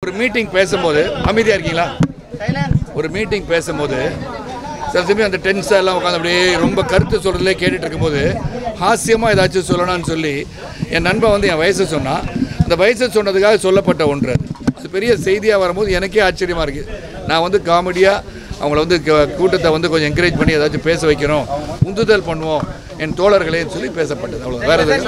ஒரு மீட்டிங் பேசும்போது அமைதியாக இருக்கீங்களா? ஒரு மீட்டிங் பேசும்போது சில சமயம் அந்த டென்ஸாக எல்லாம் உட்காந்து அப்படியே ரொம்ப கருத்து சொல்கிறதுலே கேட்டுட்டு இருக்கும்போது ஹாஸ்யமாக ஏதாச்சும் சொல்லணும்னு சொல்லி என் நண்பன் வந்து என் வயசை சொன்னான். அந்த வயசை சொன்னதுக்காக சொல்லப்பட்ட ஒன்று அது பெரிய செய்தியாக வரும்போது எனக்கே ஆச்சரியமாக இருக்குது. நான் வந்து காமெடியாக அவங்கள வந்து கூட்டத்தை வந்து கொஞ்சம் என்கரேஜ் பண்ணி ஏதாச்சும் பேச வைக்கணும், உந்துதல் பண்ணுவோம் என் தோழர்களே சொல்லி பேசப்பட்டது. அவ்வளோ வேறு எதாவது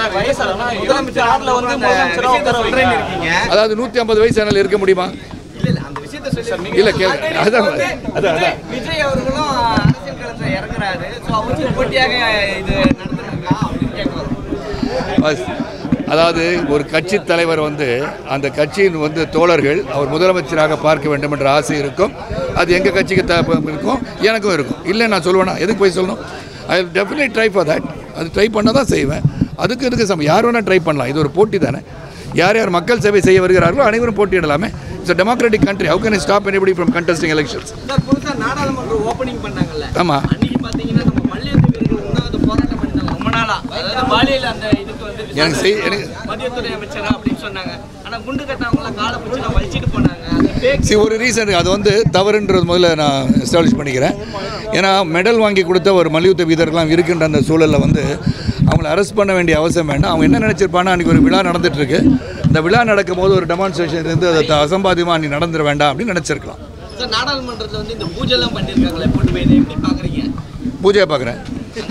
அதாவது 150 வயசு ஆனால் இருக்க முடியுமா? இல்லை கேள்வி அதான் அதான் அதான் விஜய் அவர்களும் அரசியல் களத்தில் இறங்குறாரு. ஸோ அவருக்கு போட்டியாக இது நடந்துருக்கா அப்படின்னு கேட்குறோம். அதாவது ஒரு கட்சி தலைவர் வந்து அந்த கட்சியின் வந்து தோழர்கள் அவர் முதலமைச்சராக பார்க்க வேண்டும் என்ற ஆசை இருக்கும். அது எங்கள் கட்சிக்கு இருக்கும், எனக்கும் இருக்கும். இல்லை நான் சொல்லுவேன்னா எதுக்கு போய் சொல்லணும்? I will definitely try for that. அது ட்ரை பண்ண தான் செய்வேன். அதுக்கு இதுக்கு யார் வேணால் ட்ரை பண்ணலாம். இது ஒரு போட்டி தானே. யார் யார் மக்கள் சேவை செய்ய வருகிறார்களோ அனைவரும் போட்டியிடலாமே. It's a democratic country. How can I stop anybody from contesting elections? Sir புதுசாக நாடாளுமன்ற ஓப்பனிங் பண்ணாங்கல்ல. ஆமாம். அன்னைக்கு பார்த்தீங்கன்னா நம்ம மல்யுத்த வீரர்கள் உண்ணாவிரத போராட்டம் பண்ணிட்டாங்க ரொம்ப நாளாக. அதாவது பாலியல் அந்த இதுக்கு வந்து எனக்கு மத்தியத்துறை அமைச்சரா அப்படின்னு சொன்னாங்க. ஆனால் குண்டு கட்டவங்களாம் காலை பிடிச்சி நான் வலிச்சிட்டு போனாங்க. ஒரு ரீசன் அது வந்து தவறுன்றது முதல்ல நான் எஸ்டாப்ளிஷ் பண்ணிக்கிறேன். ஏன்னா மெடல் வாங்கி கொடுத்த ஒரு மல்யுத்த வீரர்கள்லாம் இருக்கின்ற அந்த சூழலில் வந்து அவங்கள அரெஸ்ட் பண்ண வேண்டிய அவசியம் வேண்டாம். அவங்க என்ன நினச்சிருப்பாங்கன்னா அன்றைக்கி ஒரு விழா நடந்துகிட்ருக்கு, இந்த விழா நடக்கும் போது ஒரு டெமான்ஸ்ட்ரேஷன் இருந்து அதை அசம்பாதியமாக அன்றைக்கி நடந்துட வேண்டாம் அப்படின்னு நினச்சிருக்கலாம். சார் நாடாளுமன்றத்தில் வந்து இந்த பூஜைலாம் பண்ணியிருக்காங்களே போட்டு போய் எப்படி பார்க்குறீங்க? பூஜையை பார்க்குறேன்.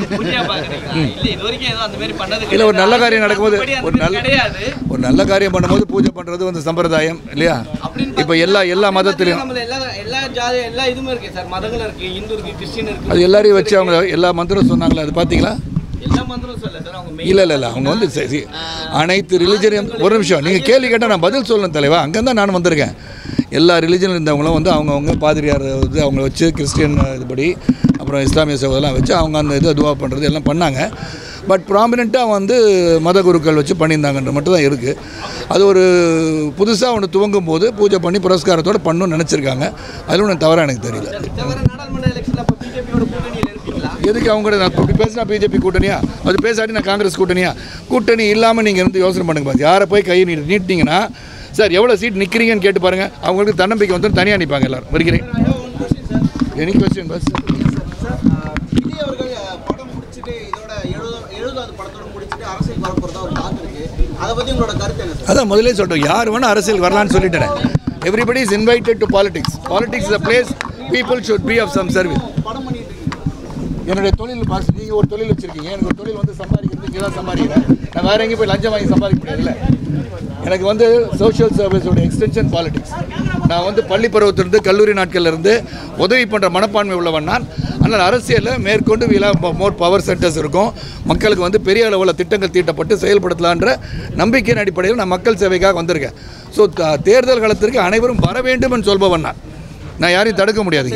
இல்லை ஒரு நல்ல காரியம் நடக்கும்போது ஒரு நல்ல காரியம் பண்ணும்போது பூஜை பண்ணுறது வந்து சம்பிரதாயம் இல்லையா? இப்போ எல்லா மதத்திலையும் அது எல்லாரையும் வச்சு அவங்க எல்லா மந்திரம் சொன்னாங்களே, அது பார்த்தீங்களா? இல்லை அவங்க வந்து அனைத்து ரிலிஜனையும் ஒரு நிமிஷம் நீங்கள் கேள்வி கேட்டால் நான் பதில் சொல்லணும் தலைவா. அங்கேருந்து நான் வந்திருக்கேன். எல்லா ரிலிஜனில் இருந்தவங்களும் வந்து அவங்கவுங்க பாதிரியார் வந்து அவங்கள வச்சு கிறிஸ்டியன் இதுபடி அப்புறம் இஸ்லாமிய சகோதரெலாம் வச்சு அவங்க அந்த இது துவா பண்ணுறது எல்லாம் பண்ணாங்க. பட் ப்ராமினெண்ட்டாக வந்து மத குருக்கள் வச்சு பண்ணியிருந்தாங்கன்ற மட்டும் தான் இருக்குது. அது ஒரு புதுசாக ஒன்று துவங்கும் போது பூஜை பண்ணி புரஸ்காரத்தோடு பண்ணணும்னு நினச்சிருக்காங்க. அதில் ஒன்றும் தவறாக எனக்கு தெரியல. எதுக்கு அவங்க கூட நான் இப்படி பேசினா பிஜேபி கூட்டணியா, அது பேசாட்டி நான் காங்கிரஸ் கூட்டணியா? கூட்டணி இல்லாமல் நீங்கள் வந்து யோசனை பண்ணுங்க. பார்த்து யாரை போய் கையை நீட்டினீங்கன்னா சார் எவ்வளோ சீட் நிற்கிறீங்கன்னு கேட்டு பாருங்கள். அவங்களுக்கு தன்னம்பிக்கை வந்து தனியாக நிற்பாங்க. எல்லோரும் வருகிறேன். எனி கொஸ்டின் பஸ் அதான் முதலே சொல்கிறோம். யார் வேணால் அரசியல் வரலான்னு சொல்லிட்டேன். Everybody is invited to politics. Politics is a place people should be of some service. என்னுடைய தொழில் நீங்கள் ஒரு தொழில் வச்சுருக்கீங்க, எனக்கு ஒரு தொழில் வந்து சம்பாதிக்கிறது இங்கே தான் சம்பாதிக்கிறேன். நான் வேறு எங்கேயும் போய் லஞ்சம் வாங்கி சம்பாதிக்க முடியாதுல்ல. எனக்கு வந்து சோஷியல் சர்வீஸோட எக்ஸ்டென்ஷன் பாலிடிக்ஸ். நான் வந்து பள்ளி பருவத்திலிருந்து கல்லூரி நாட்கள்லேருந்து உதவி பண்ணுற மனப்பான்மை உள்ளவன் நான். ஆனால் அரசியலில் மேற்கொண்டு மோர் பவர் சென்டர்ஸ் இருக்கும். மக்களுக்கு வந்து பெரிய அளவில் திட்டங்கள் தீட்டப்பட்டு செயல்படுத்தலான்ற நம்பிக்கையின் அடிப்படையில் நான் மக்கள் சேவைக்காக வந்திருக்கேன். ஸோ தேர்தல் காலத்திற்கு அனைவரும் வர வேண்டும் என்று சொல்பவன் நான் யாரையும் தடுக்க முடியாதுங்க.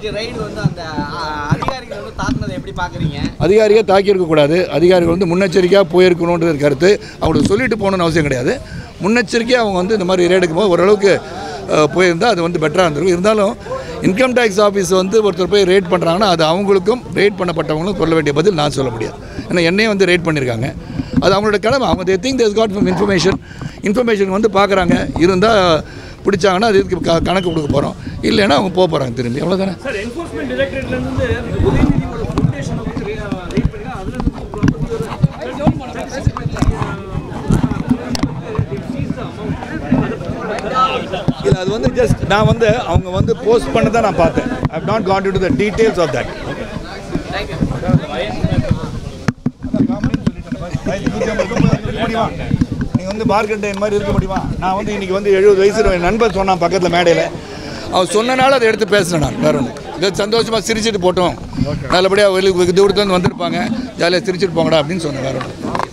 அதிகாரியை தாக்கியிருக்கக்கூடாது. அதிகாரிகள் வந்து முன்னெச்சரிக்கையாக போயிருக்கணுன்றது கருத்து. அவங்களுக்கு சொல்லிட்டு போகணுன்னு அவசியம் கிடையாது. முன்னெச்சரிக்கையாக அவங்க வந்து இந்த மாதிரி ரேடுக்கும் போது ஓரளவுக்கு போயிருந்தால் அது வந்து பெட்டராக இருந்திருக்கும். இருந்தாலும் இன்கம் டேக்ஸ் ஆஃபீஸ் வந்து ஒருத்தர் போய் ரேட் பண்ணுறாங்கன்னா அது அவங்களுக்கும் ரேட் பண்ணப்பட்டவங்களுக்கும் சொல்ல வேண்டிய பதில் நான் சொல்ல முடியாது. ஏன்னா என்னையும் வந்து ரேட் பண்ணியிருக்காங்க. அது அவங்களோட கடமை. அவங்க they think there's got from information வந்து பார்க்குறாங்க. இருந்தால் பிடிச்சாங்கன்னா அது இதுக்கு கணக்கு கொடுக்க போகிறோம். இல்லைன்னா அவங்க போக போகிறாங்க திரும்பி. அவ்வளோதானே. இல்லை அது வந்து ஜஸ்ட் நான் வந்து அவங்க வந்து போஸ்ட் பண்ண தான் நான் பார்த்தேன். I have not got into the details of that. நீங்கள் வந்து பார்கெண்டைன் மாதிரி இருக்க முடியுமா? நான் வந்து இன்றைக்கி வந்து 70 வயசு என் நண்பர் சொன்னான் பக்கத்தில் மேடையில். அவன் சொன்னனால அதை எடுத்து பேசுகிறேன் நான். வேறு ஒன்று இதை சந்தோஷமாக சிரிச்சுட்டு போட்டோம். நல்லபடியாக வெளியே தூரத்துலேருந்து வந்திருப்பாங்க, ஜாலியாக சிரிச்சுட்டு போங்கடா அப்படின்னு சொன்னேன். வேறு ஒன்று